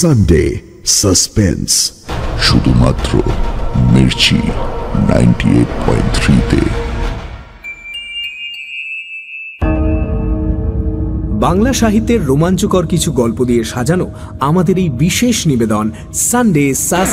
Sunday suspense শুধুমাত্র মির্চি 98.3 তে। বাংলা সাহিত্যের রোমাঞ্চকর কিছু গল্প দিয়ে সাজানো আমাদের এই বিশেষ নিবেদন সানডে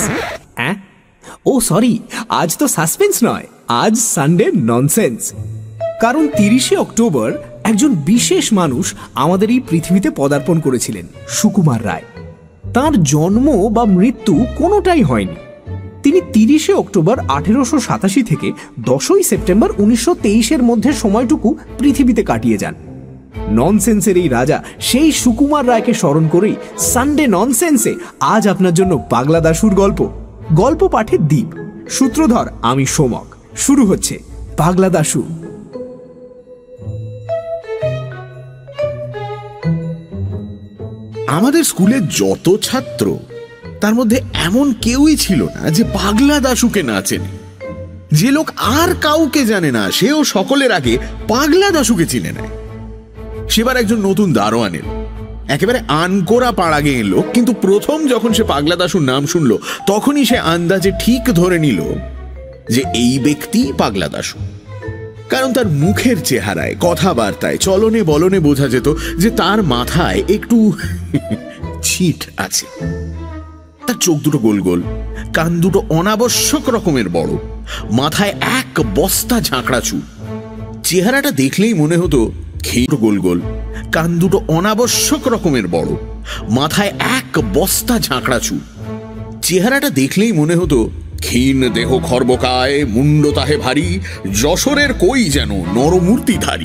আজ তো সাসপেন্স নয়, আজ সানডে ননসেন্স। কারণ 30শে অক্টোবর একজন বিশেষ মানুষ আমাদের এই পৃথিবীতে পদার্পণ করেছিলেন, সুকুমার রায়। তার জন্ম বা মৃত্যু কোনোটাই হয়নি। তিনি 30শে অক্টোবর 1887 থেকে 10ই সেপ্টেম্বর 1923-এর মধ্যে সময়টুকু পৃথিবীতে কাটিয়ে যান। ননসেন্সের এই রাজা সেই সুকুমার রায়কে স্মরণ করেই সানডে ননসেন্সে আজ আপনার জন্য পাগলা দাশুর গল্প পাঠের দ্বীপ, সূত্রধর আমি সোমক। শুরু হচ্ছে পাগলা দাশু। আমাদের স্কুলে যত ছাত্র, তার মধ্যে এমন কেউই ছিল না যে পাগলা দাশুকে না চেনে। যে লোক আর কাউকে জানে না, সেও সকলের আগে পাগলা দাশুকে চিনে নেয়। সেবার একজন নতুন দারোয়ান এলো, একেবারে আনকোরা পাড়া গেয়ে এলো। কিন্তু প্রথম যখন সে পাগলা দাশুর নাম শুনলো, তখনই সে আন্দাজে ঠিক ধরে নিল যে এই ব্যক্তি পাগলা দাশু। কারণ তার মুখের চেহারায়, কথাবার্তায়, চলনে বলনে বোঝা যেত যে তার মাথায় একটু ছিট আছে। তার চোখ দুটো গোল গোল, কান দুটো অনাবশ্যক রকমের বড়, মাথায় এক বস্তা ঝাঁকড়া চুল। চেহারাটা দেখলেই মনে হতো খেয়ে গোল গোল, কান দুটো অনাবশ্যক রকমের বড়, মাথায় এক বস্তা ঝাঁকড়া চুল। চেহারাটা দেখলেই মনে হতো ক্ষীণ দেহ খর্বকায়, মুন্ড তাহে ভারী, যশোরের কই যেন নরমূর্তিধারী।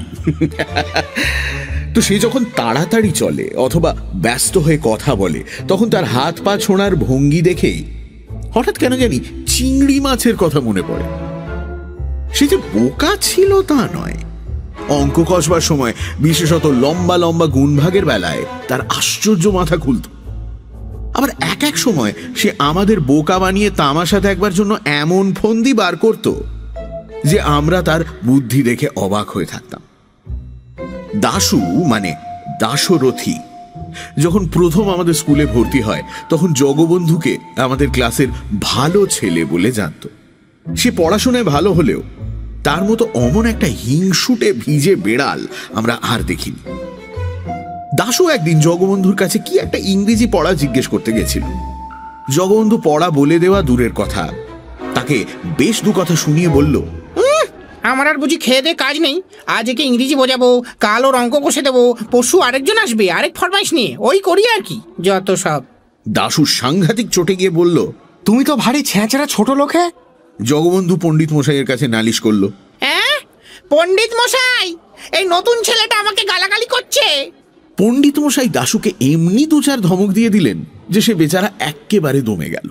তো সে যখন তাড়াতাড়ি চলে অথবা ব্যস্ত হয়ে কথা বলে, তখন তার হাত পা ছোঁড়ার ভঙ্গি দেখেই হঠাৎ কেন জানি চিংড়ি মাছের কথা মনে পড়ে। সে যে বোকা ছিল তা নয়, অঙ্ক কষবার সময়, বিশেষত লম্বা লম্বা গুণভাগের বেলায় তার আশ্চর্য মাথা খুলত। আবার এক এক সময় সে আমাদের বোকা বানিয়ে তামাশা দেখবার জন্য এমন ফন্দি বার করত যে আমরা তার বুদ্ধি দেখে অবাক হয়ে থাকতাম। দাশু মানে দাশরথী যখন প্রথম আমাদের স্কুলে ভর্তি হয়, তখন জগবন্ধুকে আমাদের ক্লাসের ভালো ছেলে বলে জানত। সে পড়াশোনায় ভালো হলেও তার মতো অমন একটা হিংসুটে ভিজে বেড়াল আমরা আর দেখিনি। দাশু একদিন জগবন্ধুর কাছে কি একটা ইংরেজি পড়া জিজ্ঞেস করতে গেছিল। জগবন্ধু পড়া বলে দেওয়া দূরের কথা, তাকে বেশ দু কথা শুনিয়ে বলল, আমার আর বুঝি খেয়ে দিয়ে কাজ নেই। আজ একে ইংরেজি বোঝাবো, কাল ওর অঙ্ক কষে দেবো, পরশু আরেকজন আসবে আরেক ফরমাইশ নিয়ে, ওই করি আর কি, যত সব। দাশু সাংঘাতিক চটে গিয়ে বলল, তুমি তো ভারী ছেঁচড়া ছোট লোক। হ্যাঁ, জগবন্ধু পণ্ডিত মশাইয়ের কাছে নালিশ করলো। পণ্ডিত মশাই, এই নতুন ছেলেটা আমাকে গালাগালি করছে। পণ্ডিত মশাই দাশুকে এমনি দু চার ধমক দিয়ে দিলেন যে সে বেচারা এক্কেবারে দমে গেল।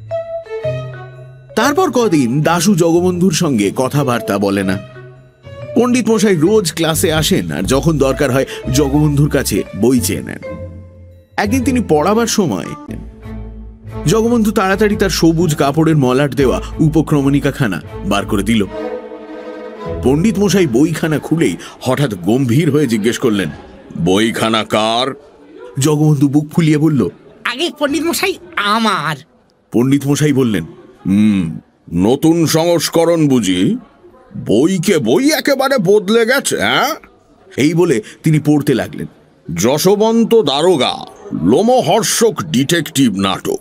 তারপর কদিন দাশু জগবন্ধুর সঙ্গে কথাবার্তা বলে না। পণ্ডিত মশাই রোজ ক্লাসে আসেন আর যখন দরকার হয় জগবন্ধুর কাছে বই চেয়ে নেন। একদিন তিনি পড়াবার সময় জগবন্ধু তাড়াতাড়ি তার সবুজ কাপড়ের মলাট দেওয়া উপক্রমণিকা খানা বার করে দিল। পণ্ডিত মশাই বইখানা খুলেই হঠাৎ গম্ভীর হয়ে জিজ্ঞেস করলেন, বইখানা কার? জগবন্ধু বুক ফুলিয়ে বলল, আগে পণ্ডিত মশাই আমার। পণ্ডিত মশাই বললেন, নতুন সংস্করণ বুঝি? বইকে বই একেবারে বদলে গেছে। এই বলে তিনি পড়তে লাগলেন, যশবন্ত দারোগা, লোমহর্ষক ডিটেকটিভ নাটক।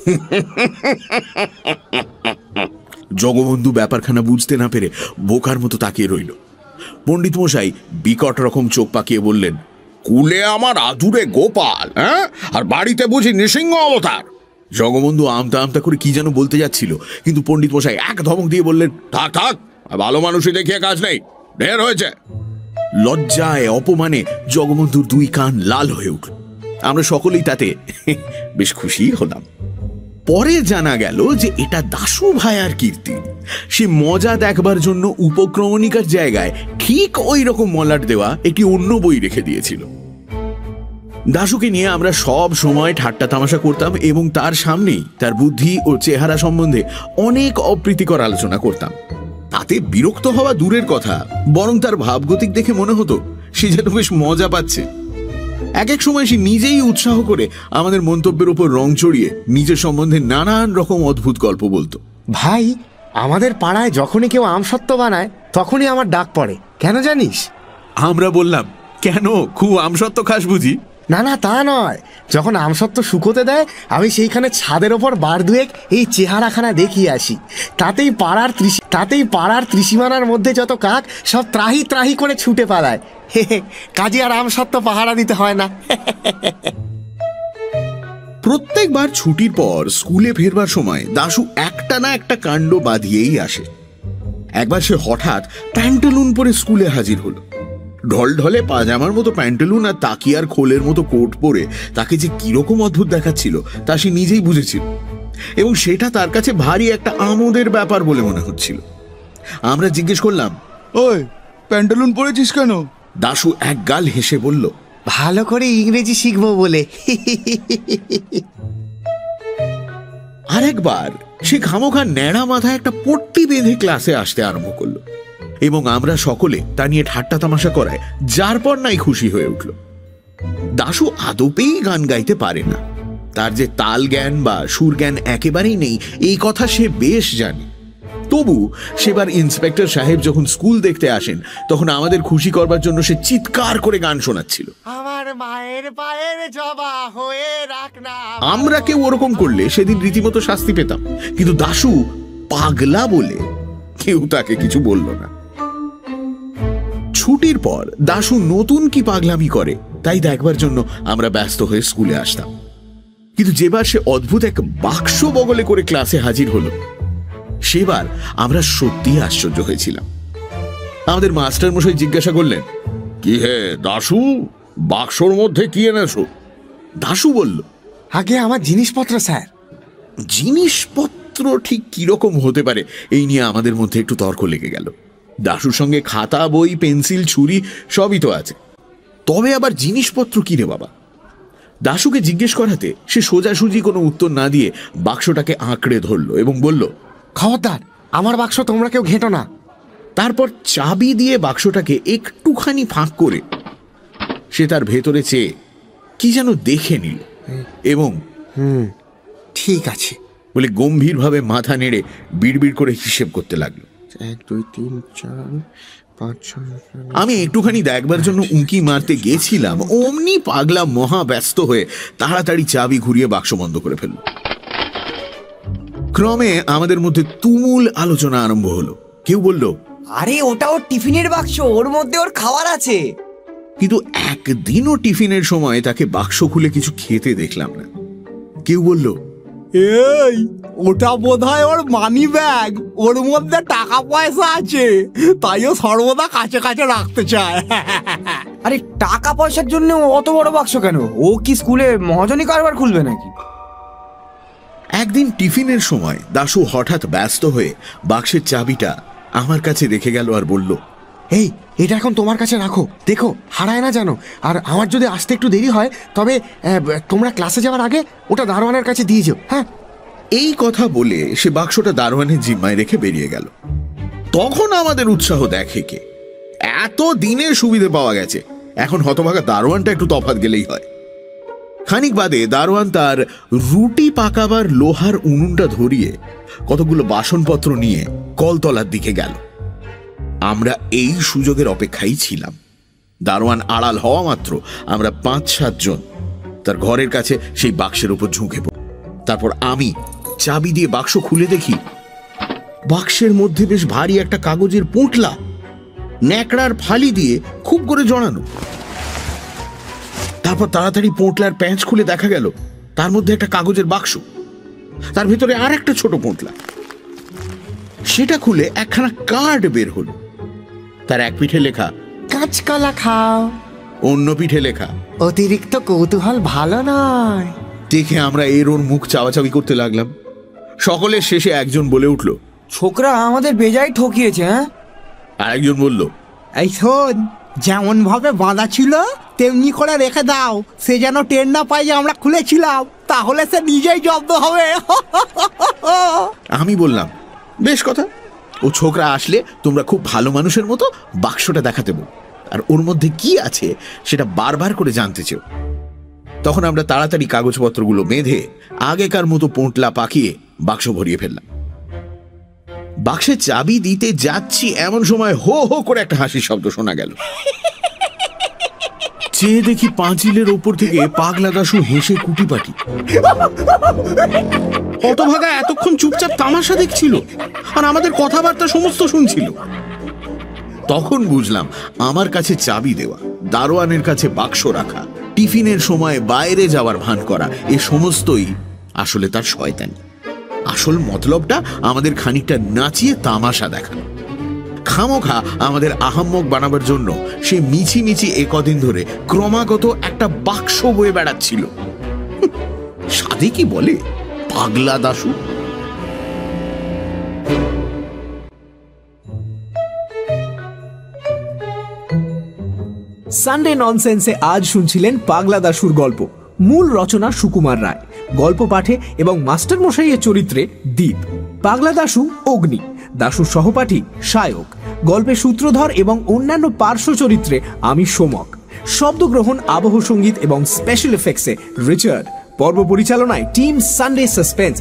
জগবন্ধু ব্যাপারখানা বুঝতে না পেরে বোকার মতো তাকিয়ে রইল। পণ্ডিত মশাই বিকট রকম চোখ পাকিয়ে বললেন, কুলে আমার আদুরে গোপাল, আর বাড়িতে বুঝি নৃসিংহ অবতার। জগবন্ধু আমতা আমতা করে কি যেন বলতে যাচ্ছিল, কিন্তু পণ্ডিত মশাই এক ধমক দিয়ে বললেন, থাক থাক, ভালো মানুষই দেখিয়ে কাজ নেই, ঢের হয়েছে। লজ্জায় অপমানে জগবন্ধুর দুই কান লাল হয়ে উঠল। আমরা সকলেই তাতে বেশ খুশি হলাম। পরে জানা গেল যে এটা দাশু ভাইয়ার কীর্তি। সে মজা দেখবার জন্য উপক্রমণিকার জায়গায় ঠিক ওই রকম মলাট দেওয়া একটি অন্য বই রেখে দিয়েছিল। দাশুকে নিয়ে আমরা সব সময় ঠাট্টা তামাশা করতাম এবং তার সামনেই তার বুদ্ধি ও চেহারা সম্বন্ধে অনেক অপ্রীতিকর আলোচনা করতাম। তাতে বিরক্ত হওয়া দূরের কথা, বরং তার ভাবগতিক দেখে মনে হতো সে যেন বেশ মজা পাচ্ছে। এক এক সময় সে নিজেই উৎসাহ করে আমাদের মন্তব্যের উপর রং চড়িয়ে নিজের সম্বন্ধে নানান রকম অদ্ভুত গল্প বলতো। ভাই, আমাদের পাড়ায় যখনই কেউ আমসত্ত্ব বানায় তখনই আমার ডাক পড়ে, কেন জানিস? আমরা বললাম, কেন, খুব আমসত্ত্ব খাস বুঝি? না না, তা নয়, যখন আমসত্ত্ব শুকোতে দেয় আমি সেইখানে ছাদের ওপর বার দুয়েক এই চেহারাখানা দেখিয়ে আসি। তাতেই পাড়ার ত্রিসীমানার মধ্যে যত কাক সব ত্রাহি ত্রাহি করে ছুটে পালায়। কাজে আর আমসত্ত্ব পাহারা দিতে হয় না। প্রত্যেকবার ছুটির পর স্কুলে ফেরবার সময় দাশু একটা না একটা কাণ্ড বাঁধিয়েই আসে। একবার সে হঠাৎ প্যান্টালুন পরে স্কুলে হাজির হলো। ঢলঢলে পাজামার মতো প্যান্টালুন আর তাকিয়ার খোলের মতো কোট পরে তাকে যে কিরকম অদ্ভুত দেখাচ্ছিল তা সে নিজেই বুঝেছিল, এবং সেটা তার কাছে ভারী একটা আমোদের ব্যাপার বলে মনে হচ্ছিল। আমরা জিজ্ঞেস করলাম, ওই প্যান্টালুন পরেছিস কেন? দাশু এক গাল হেসে বলল, ভালো করে ইংরেজি শিখবো বলে। আরেকবার সে খামোখা ন্যাড়া মাথায় একটা পট্টি বেঁধে ক্লাসে আসতে আরম্ভ করলো, এবং আমরা সকলে তা নিয়ে ঠাট্টা তামাশা করায় যার পর নাই খুশি হয়ে উঠল। দাশু আদপেই গান গাইতে পারে না, তার যে তাল জ্ঞান বা সুর জ্ঞান একেবারেই নেই এই কথা সে বেশ জানে। তবু সেবার ইন্সপেক্টর সাহেব যখন স্কুল দেখতে আসেন তখন আমাদের খুশি করবার জন্য সে চিৎকার করে গান শোনাচ্ছিল। আমার মায়ের পায়ের জবা হয়ে রাখ না। আমরা কেউ ওরকম করলে সেদিন রীতিমতো শাস্তি পেতাম, কিন্তু দাশু পাগলা বলে কেউ তাকে কিছু বলল না। ছুটির পর দাশু নতুন কি পাগলামি করে তাই দেখবার জন্য আমরা ব্যস্ত হয়ে স্কুলে আসতাম। কিন্তু যেবার সে অদ্ভুত এক বাক্স বগলে করে ক্লাসে হাজির হলো, সেবার আমরা সত্যি আশ্চর্য হয়েছিলাম। আমাদের মাস্টার মশাই জিজ্ঞাসা করলেন, কি হে দাশু, বাক্সর মধ্যে কি এনেছো? দাশু বলল, আগে আমার জিনিসপত্র স্যার। জিনিসপত্র ঠিক কিরকম হতে পারে এই নিয়ে আমাদের মধ্যে একটু তর্ক লেগে গেল। দাশুর সঙ্গে খাতা, বই, পেন্সিল, ছুরি সবই তো আছে, তবে আবার জিনিসপত্র কি রে বাবা? দাশুকে জিজ্ঞেস করাতে সে সোজাসুজি কোনো উত্তর না দিয়ে বাক্সটাকে আঁকড়ে ধরল এবং বলল, খবরদার, আমার বাক্স তোমরা কেউ ঘেঁটো না। তারপর চাবি দিয়ে বাক্সটাকে একটুখানি ফাঁক করে সে তার ভেতরে চেয়ে কি যেন দেখে নিল এবং ঠিক আছে বলে গম্ভীরভাবে মাথা নেড়ে বিড়বিড় করে হিসেব করতে লাগলো। 1 2 3 4 5 6। আমি একটুখানি দেখবার জন্য উঁকি মারতে গেছিলাম, অমনি পাগলা মহা ব্যস্ত হয়ে তাড়াতাড়ি চাবি ঘুরিয়ে বাক্স বন্ধ করে ফেলল। ক্রমে আমাদের মধ্যে তুমুল আলোচনা আরম্ভ হলো। কেউ বলল, আরে ওটা ওর টিফিনের বাক্স, ওর মধ্যে ওর খাবার আছে। কিন্তু একদিনও টিফিনের সময় তাকে বাক্স খুলে কিছু খেতে দেখলাম না। কেউ বলল, এই ওটা বোধহয় ওর মানি ব্যাগ, ওর মধ্যে টাকা পয়সা আছে, তাই ও সর্বদা কাছে কাছে রাখতে চায়। আরে টাকা পয়সার জন্য অত বড় বাক্স কেন? ও কি স্কুলে মহাজনী কারবার খুলবে নাকি? একদিন টিফিনের সময় দাশু হঠাৎ ব্যস্ত হয়ে বাক্সের চাবিটা আমার কাছে রেখে গেল আর বলল, এই এটা এখন তোমার কাছে রাখো, দেখো হারায় না জানো। আর আমার যদি আসতে একটু দেরি হয় তবে তোমরা ক্লাসে যাওয়ার আগে ওটা দারোয়ানের কাছে দিয়ে যাও। হ্যাঁ, এই কথা বলে সে বাক্সটা দারোয়ানের জিম্মায় রেখে বেরিয়ে গেল। তখন আমাদের উৎসাহ দেখে কে, এত দিনে সুবিধে পাওয়া গেছে, এখন হতভাগা দারোয়ানটা একটু তফাৎ গেলেই হয়। খানিক বাদে দারোয়ান তার রুটি পাকাবার লোহার উনুনটা ধরিয়ে কতগুলো বাসনপত্র নিয়ে কলতলার দিকে গেল। আমরা এই সুযোগের অপেক্ষায় ছিলাম। দারোয়ান আড়াল হওয়া মাত্র আমরা 5-7 জন তার ঘরের কাছে সেই বাক্সের উপর ঝুঁকে পড়ি। তারপর আমি চাবি দিয়ে বাক্স খুলে দেখি বাক্সের মধ্যে বেশ ভারী একটা কাগজের পোঁটলা, ন্যাকড়ার ফালি দিয়ে খুব করে জড়ানো। তারপর তাড়াতাড়ি পোঁটলার প্যাঁচ খুলে দেখা গেল তার মধ্যে একটা কাগজের বাক্স, তার ভিতরে আর একটা ছোট পোঁটলা। সেটা খুলে একখানা কার্ড বের হলো। তার এক পিঠে লেখা কাঁচকলা খাও, অন্য পিঠে লেখা অতিরিক্ত কৌতূহল ভালো নয়। দেখে আমরা এর ওর মুখ চাওয়াচাবি করতে লাগলাম। সকলের শেষে একজন বলে উঠল, ছোকরা আমাদের বেজায় ঠকিয়েছে। হ্যাঁ, আর একজন বলল, এই শোন, যেমন ভাবে বাঁধা ছিল তেমনি করে রেখে দাও, সে যেন টের না পাই যে আমরা খুলেছিলাম, তাহলে সে নিজেই জব্দ হবে। আমি বললাম, বেশ কথা, ও ছোকরা আসলে তোমরা খুব ভালো মানুষের মতো বাক্সটা দেখাতে বল, আর ওর মধ্যে কি আছে সেটা বারবার করে জানতে চেও। তখন আমরা তাড়াতাড়ি কাগজপত্রগুলো বেঁধে আগেকার মতো পোঁটলা পাকিয়ে বাক্স ভরিয়ে ফেললাম। বাক্সে চাবি দিতে যাচ্ছি এমন সময় হো হো করে একটা হাসির শব্দ শোনা গেল। চেয়ে দেখি পাঁচিলের ওপর থেকে পাগলা দাশু হেসে কুটিপাটি। হতভাগা এতক্ষণ চুপচাপ তামাশা দেখছিল আর আমাদের কথাবার্তা সমস্ত শুনছিল। তখন বুঝলাম আমার কাছে চাবি দেওয়া, দারোয়ানের কাছে বাক্স রাখা, টিফিনের সময় বাইরে যাওয়ার ভান করা, এ সমস্তই আসলে তার শয়তানি। আসল মতলবটা আমাদের খানিকটা নাচিয়ে তামাশা দেখানো। খামোখা আমাদের আহাম্মক বানাবার জন্য সে মিছি মিছি একদিন ধরে ক্রমাগত একটা বাক্স বয়ে বেড়াচ্ছিল। সাধে কি বলে পাগলা দাশু। সানডে ননসেন্সে আজ শুনছিলেন পাগলা দাশুর গল্প। মূল রচনা সুকুমার রায়, গল্প পাঠে এবং মাস্টার মশাইয়ের চরিত্রে দীপ, পাগলা দাশু অগ্নি, দাশুর সহপাঠী সায়ক, গল্পে সূত্রধর এবং অন্যান্য পার্শ্ব চরিত্রে আমি সোমক, শব্দগ্রহণ, আবহ সঙ্গীত এবং স্পেশাল এফেক্টসে রিচার্ড, পর্ব পরিচালনায় team Sunday suspense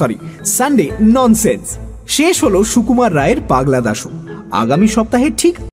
Sunday nonsense. শেষ হলো সুকুমার রায়ের পাগলা দাশু। আগামী সপ্তাহে ঠিক